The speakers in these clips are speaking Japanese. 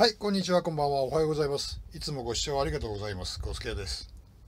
はい、こんにちは、こんばんは、おはようございます。いつもご視聴ありがとうございます。ゴスケヤです。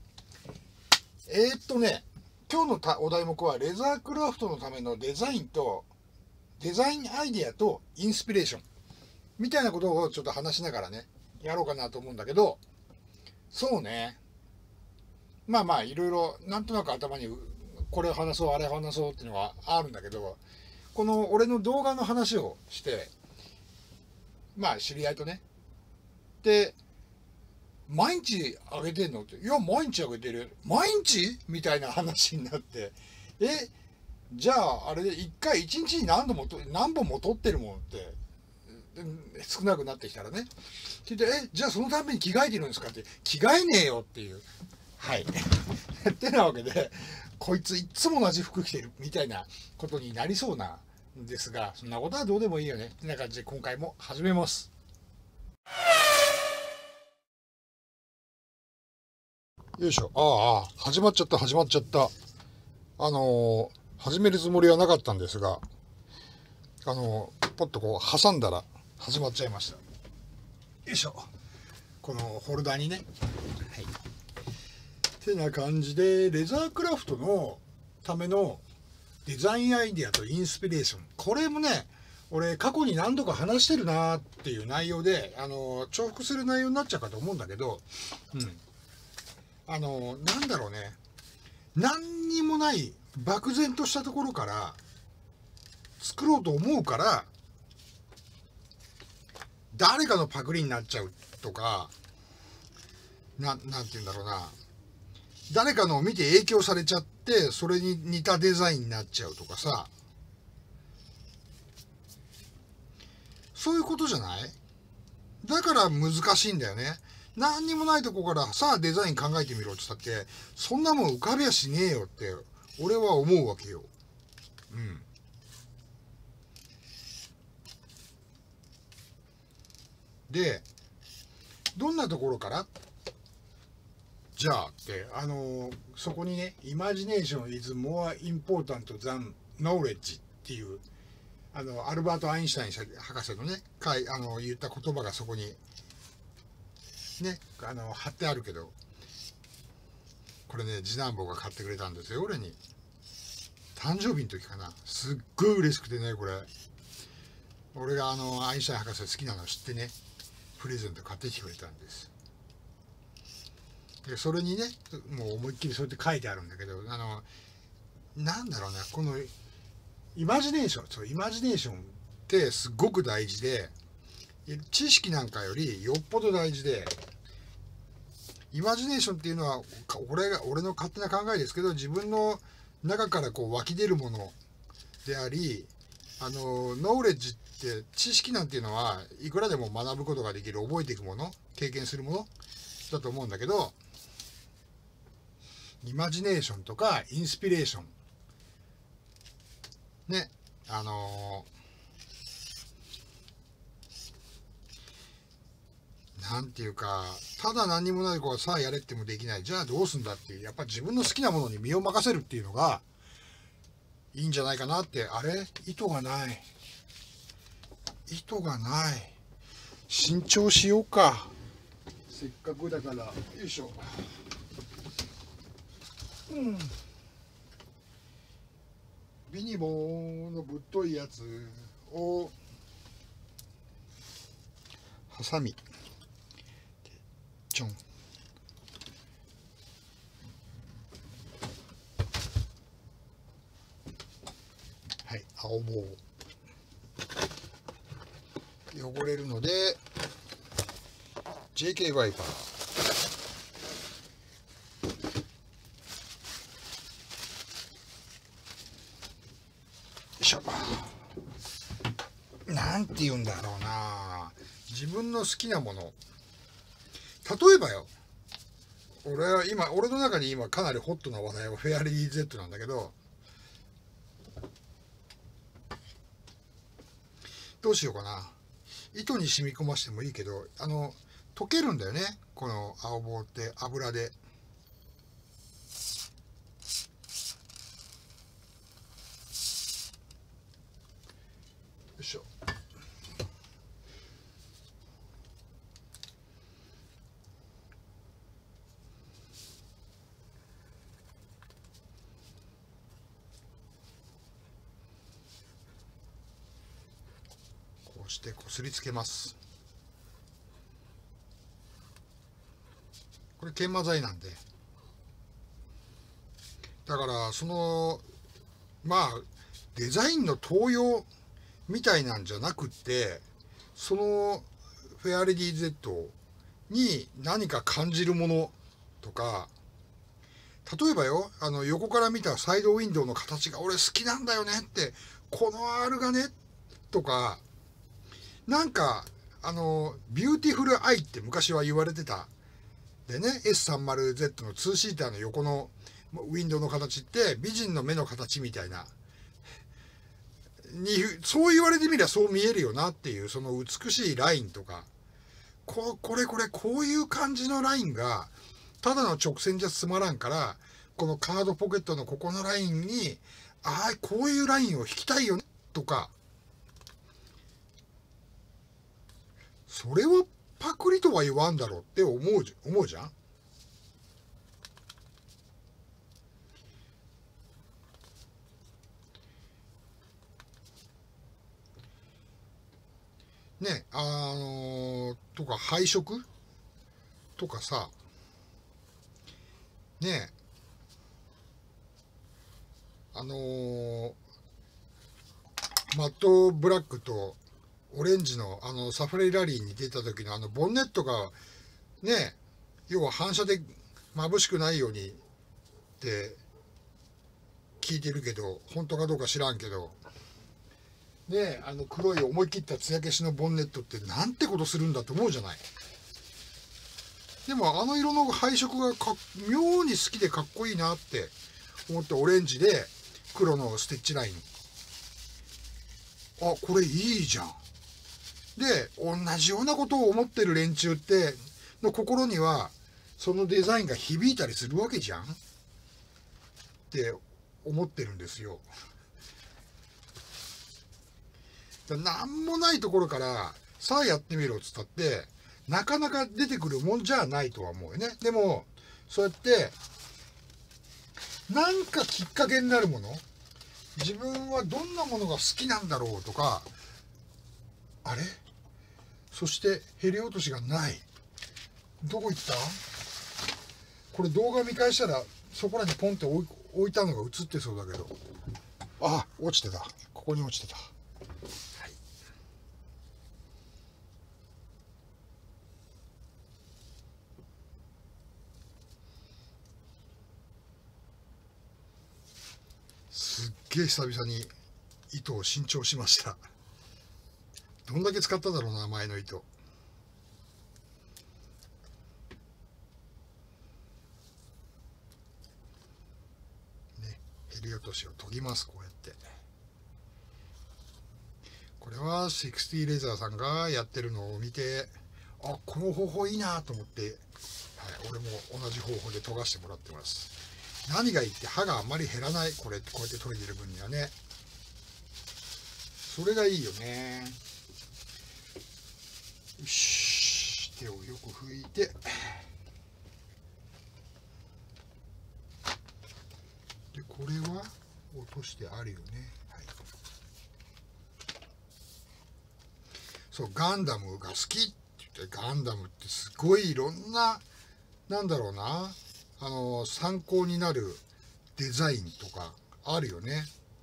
今日のお題目は、レザークラフトのためのデザインアイデアとインスピレーションみたいなことをちょっと話しながらね、やろうかなと思うんだけど、そうね、いろいろ、なんとなく頭にこれを話そう、あれを話そうっていうのがあるんだけど、この俺の動画の話をして、知り合いとね、で、毎日あげてんのって、いや、毎日あげてる。毎日みたいな話になって、じゃあ、あれで一日に何本も撮ってるもんって、少なくなってきたらね。じゃあそのために着替えてるんですかって、着替えねえよっていう。はい。ってなわけで、こいついっつも同じ服着てるみたいなことになりそうなんですが、そんなことはどうでもいいよね。ってな感じで今回も始めます。よいしょ。始まっちゃった。始めるつもりはなかったんですが、ポッとこう挟んだら始まっちゃいました。よいしょ。このホルダーにね。はい。てな感じで、レザークラフトのためのデザインアイデアとインスピレーション。これもね、俺過去に何度か話してるなーっていう内容で、重複する内容になっちゃうかと思うんだけど、なんだろうね。何にもない漠然としたところから作ろうと思うから誰かのパクリになっちゃうとか、なんて言うんだろうな、誰かのを見て影響されちゃってそれに似たデザインになっちゃうとかさ、そういうことじゃない？だから難しいんだよね。何にもないとこからさあデザイン考えてみろって言ったってそんなもん浮かびやしねえよって俺は思うわけよ。で、どんなところからじゃあって、そこにね、Imagination is more important than knowledge っていう、アルバート・アインシュタイン博士のね、言った言葉がそこにね、貼ってあるけど、これね、次男坊が買ってくれたんですよ、俺に。誕生日の時かな。すっごい嬉しくてね、これ。俺がアインシュタイン博士好きなの知ってね、プレゼント買ってきてくれたんです。で、それにね、もう思いっきりそうやって書いてあるんだけど、なんだろうな、このイマジネーションってすごく大事で、知識なんかよりよっぽど大事で、イマジネーションっていうのは俺の勝手な考えですけど、自分の中からこう湧き出るものであり、ノーレッジって知識なんていうのはいくらでも学ぶことができる、覚えていくもの、経験するものだと思うんだけど、イマジネーションとかインスピレーションね、なんていうか、ただ何にもない子はさあやれってもできない。じゃあどうすんだっていう、やっぱ自分の好きなものに身を任せるっていうのがいいんじゃないかなって。あれ？糸がない。糸がない。新調しようか。せっかくだから。よいしょ。ビニボーのぶっといやつをハサミちょん。はい、青棒汚れるので JK ワイパー、よいしょ。なんて言うんだろうな、自分の好きなもの、例えばよ、俺の中に今かなりホットな話題はフェアリー Z なんだけど、どうしようかな。糸に染み込ましてもいいけど、溶けるんだよね、この青棒って油で。よいしょ。 してこすりつけます。これ研磨剤なんで、だからそのまあデザインの盗用みたいなんじゃなくって、そのフェアレディ Z に何か感じるものとか、例えばよ、横から見たサイドウィンドウの形が俺好きなんだよねって、この R がねとか、なんかビューティフルアイって昔は言われてたでね、 S30Z の2シーターの横のウィンドウの形って美人の目の形みたいなに、そう言われてみりゃそう見えるよなっていう、その美しいラインとか、こういう感じのラインがただの直線じゃつまらんから、このカードポケットのここのラインにこういうラインを引きたいよねとか、それはパクリとは言わんだろうって思うじゃん。ね、とか配色とかさ、ね、マットブラックとオレンジのサファリラリーに出た時のボンネットがね、要は反射で眩しくないようにって聞いてるけど、本当かどうか知らんけどね、黒い思い切った艶消しのボンネットってなんてことするんだと思うじゃない。でも色の配色が妙に好きでかっこいいなって思って、オレンジで黒のステッチライン、これいいじゃん。で、同じようなことを思ってる連中っての心にはそのデザインが響いたりするわけじゃんって思ってるんですよ。なんもないところからさあやってみろっつったってなかなか出てくるもんじゃないとは思うよね。でもそうやってなんかきっかけになるもの、自分はどんなものが好きなんだろうとか、そしてヘリ落としがない、どこ行った、これ動画見返したらそこらにポンって置いたのが映ってそうだけど、落ちてた、ここに落ちてた。すっげえ久々に糸を新調しました。どんだけ使っただろうな、前の糸。ね、ヘリ落としを研ぎます、こうやって。これは60レザーさんがやってるのを見て、この方法いいなと思って、俺も同じ方法で研がしてもらってます。何がいいって刃があんまり減らない。こうやって研いでる分にはね、それがいいよね。よし、手をよく拭いて、でこれは落としてあるよね。そう、ガンダムが好きって言って、ガンダムってすごいいろんな、なんだろうな、参考になるデザインとかあるよね。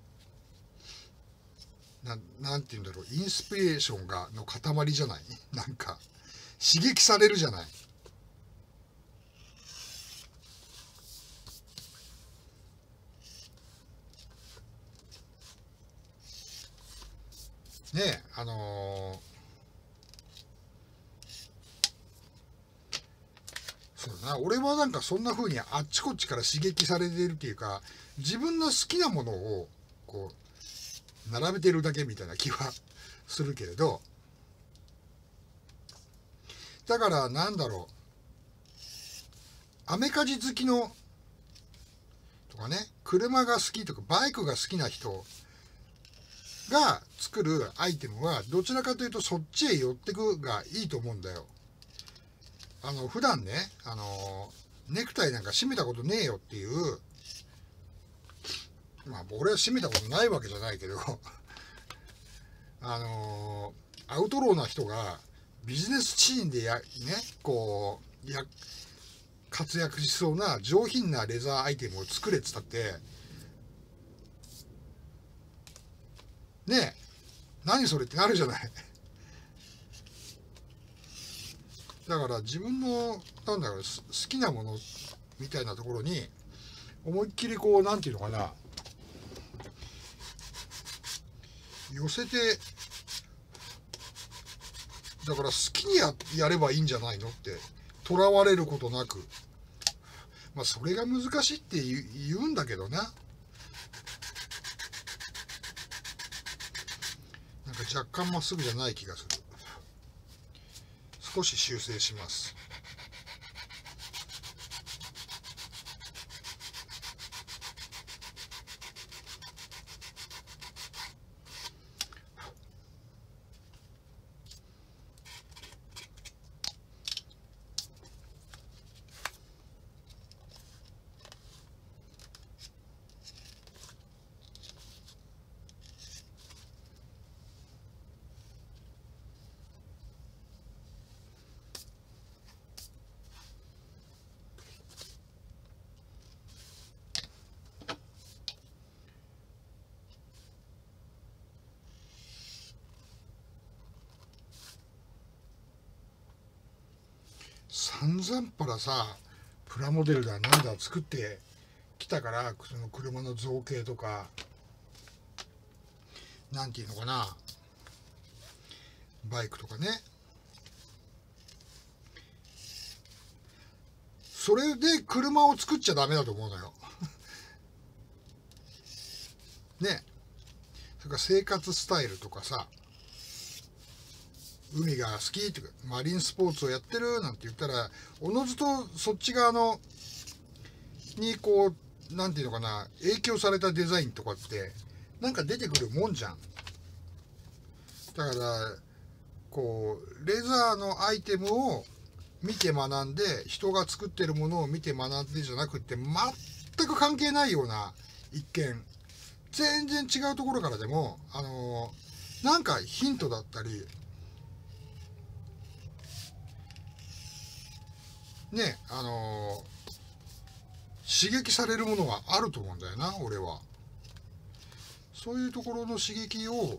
なんて言うんだろう、インスピレーションの塊じゃない。なんか刺激されるじゃない。ね、そうだな、俺はなんかそんな風にあっちこっちから刺激されてるっていうか、自分の好きなものをこう並べてるだけみたいな気はするけれど、だからなんだろう、アメカジ好きのとかね、車が好きとかバイクが好きな人が作るアイテムはどちらかというとそっちへ寄ってくがいいと思うんだよ。普段ね、ネクタイなんか締めたことねえよっていう、俺は締めたことないわけじゃないけどアウトローな人がビジネスシーンで活躍しそうな上品なレザーアイテムを作れっつったってねえ、何それってなるじゃない。だから自分の好きなものみたいなところに思いっきりなんていうのかな、寄せて、だから好きにやればいいんじゃないのって、とらわれることなく。まあそれが難しいって言うんだけどな。なんか若干まっすぐじゃない気がする。少し修正します。散々パラさ、プラモデルだなんだ作ってきたから、その車の造形とか、なんていうのかな、バイクとかね、それで車を作っちゃダメだと思うのよ。ね。それから生活スタイルとかさ、海が好きとかマリンスポーツをやってるなんて言ったら、おのずとそっち側になんていうのかな、影響されたデザインとかってなんか出てくるもんじゃん。だからレザーのアイテムを見て学んで、人が作ってるものを見て学んでじゃなくて、全く関係ないような一見全然違うところからでもなんかヒントだったりね、刺激されるものがあると思うんだよな、俺は。そういうところの刺激を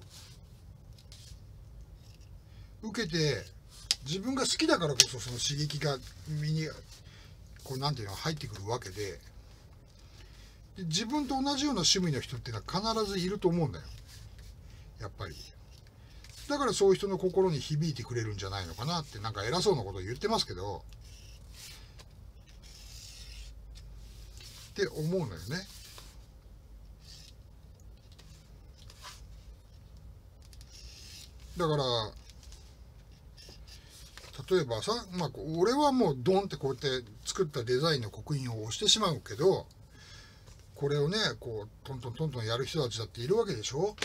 受けて、自分が好きだからこそその刺激が身になんていうの入ってくるわけで、自分と同じような趣味の人っていうのは必ずいると思うんだよ、やっぱり。だからそういう人の心に響いてくれるんじゃないのかなって、なんか偉そうなことを言ってますけどって思うのよね。だから例えばさ、俺はもうドンってこうやって作ったデザインの刻印を押してしまうけど、これをねトントントントンやる人たちだっているわけでしょ。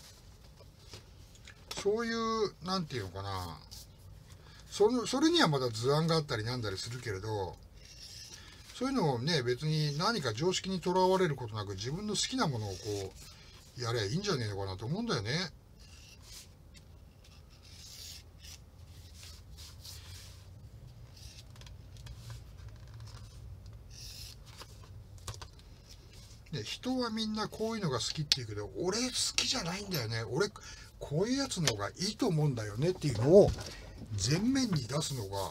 そういうなんていうのかな、それにはまだ図案があったりなんだりするけれど、そういうのをね、別に何か常識にとらわれることなく自分の好きなものをやればいいんじゃねえのかなと思うんだよね。人はみんなこういうのが好きって言うけど、俺好きじゃないんだよね、俺こういうやつの方がいいと思うんだよねっていうのを前面に出すのが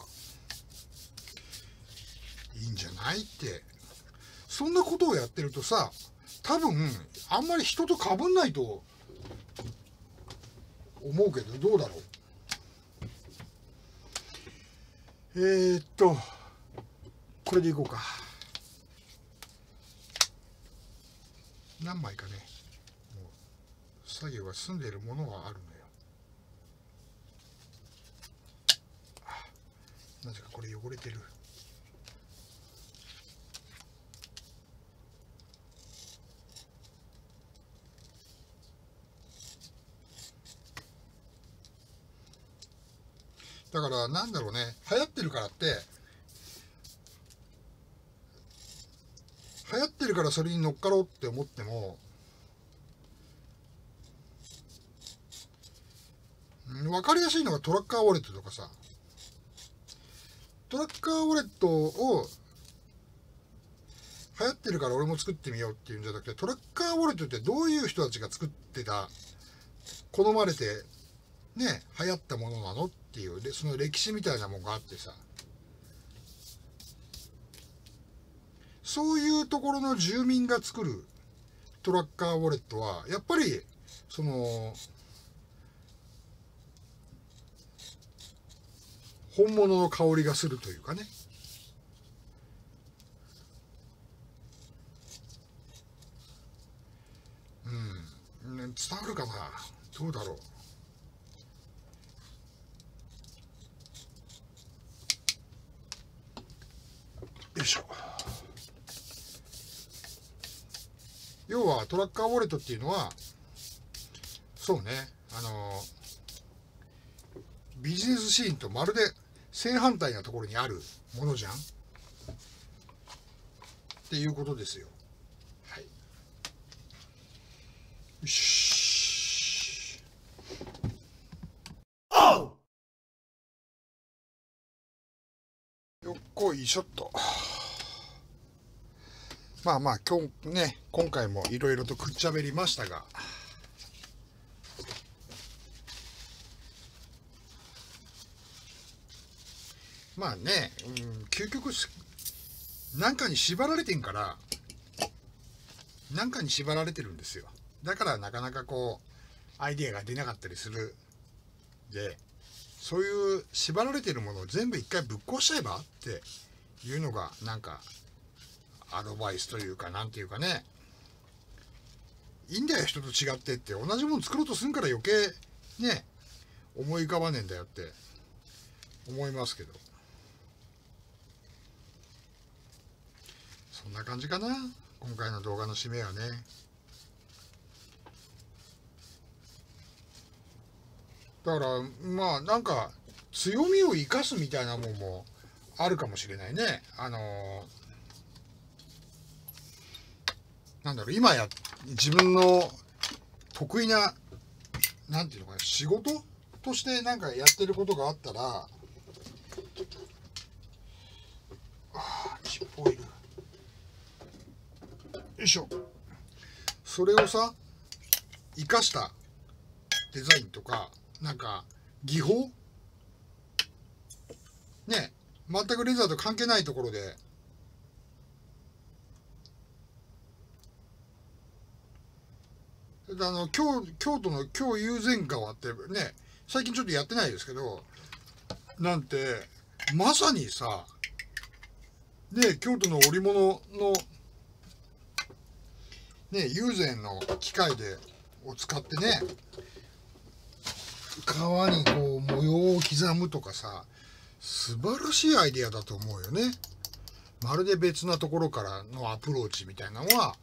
いいんじゃないって。そんなことをやってるとさ、多分あんまり人と被んないと思うけど、どうだろう。これでいこうか。何枚かね、もう作業が済んでいるものはあるのよ。なぜかこれ汚れてる。だからなんだろうね、流行ってるからって流行ってるからそれに乗っかろうって思っても、 分かりやすいのがトラッカーウォレットとかさ、トラッカーウォレットを流行ってるから俺も作ってみようっていうんじゃなくて、トラッカーウォレットってどういう人たちが作ってた、好まれてね流行ったものなのっていうで、その歴史みたいなもんがあってさ、そういうところの住民が作るトラッカーウォレットはやっぱりその本物の香りがするというかね。伝わるかな、どうだろう。よいしょ。要はトラッカーウォレットっていうのは、そうね、ビジネスシーンとまるで正反対なところにあるものじゃんっていうことですよ。はい。よし。よっこいしょっと。まあまあ今回もいろいろとくっちゃべりましたが、まあね、究極なんかに縛られてんから、なんかに縛られてるんですよ。だからなかなかこうアイデアが出なかったりする。で、そういう縛られてるものを全部一回ぶっ壊しちゃえばっていうのがなんかアドバイスというか、なんていうかね、いいんだよ人と違ってって、同じもの作ろうとするから余計ね思い浮かばねえんだよって思いますけど、そんな感じかな、今回の動画の締めはね。だからまあなんか強みを生かすみたいなもんもあるかもしれないね。なんだろう、自分の得意な、なんていうのかな、仕事としてなんかやってることがあったら、チップオイル。よいしょ。それをさ、生かしたデザインとか、なんか技法ね、全くレザーと関係ないところで、京都の京友禅川ってね、最近ちょっとやってないですけど、なんてまさにさね、京都の織物のね友禅の機械を使ってね、革にこう模様を刻むとかさ、素晴らしいアイデアだと思うよね。まるで別なところからのアプローチみたいなのは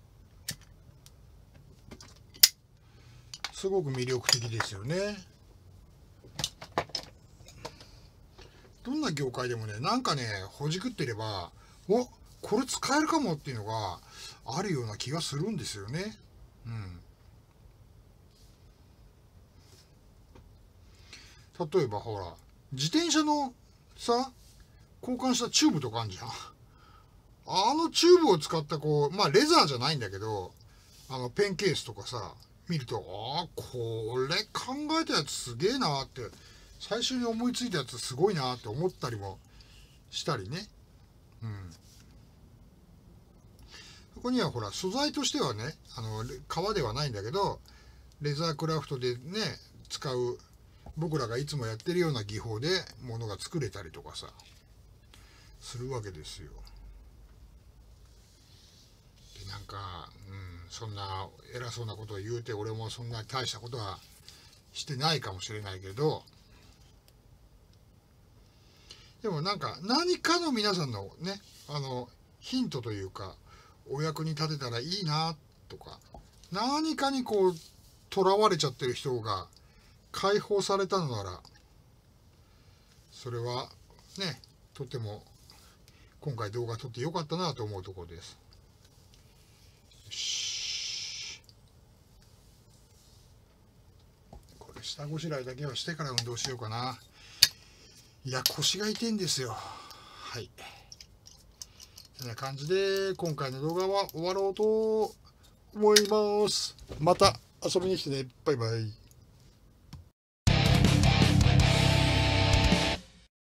すごく魅力的ですよね。どんな業界でもね、なんかねほじくってれば、これ使えるかもっていうのがあるような気がするんですよね。例えばほら、自転車のさ交換したチューブとかあるじゃん。あのチューブを使ったこう、まあレザーじゃないんだけど、ペンケースとかさ見ると、これ考えたやつすげえなって、最初に思いついたやつすごいなって思ったりもしたりね。そこにはほら素材としてはね、革ではないんだけど、レザークラフトでね使う、僕らがいつもやってるような技法で物が作れたりとかさするわけですよ。でなんか、そんな偉そうなことを言うて、俺もそんな大したことはしてないかもしれないけど、でもなんか何かの皆さんのねヒントというかお役に立てたらいいなとか、何かにこうとらわれちゃってる人が解放されたのなら、それはねとても今回動画撮ってよかったなと思うところです。よし、これ下ごしらえだけはしてから運動しようかな。いや、腰が痛いんですよ。はい。そんな感じで、今回の動画は終わろうと思います。また遊びに来てね。バイバイ。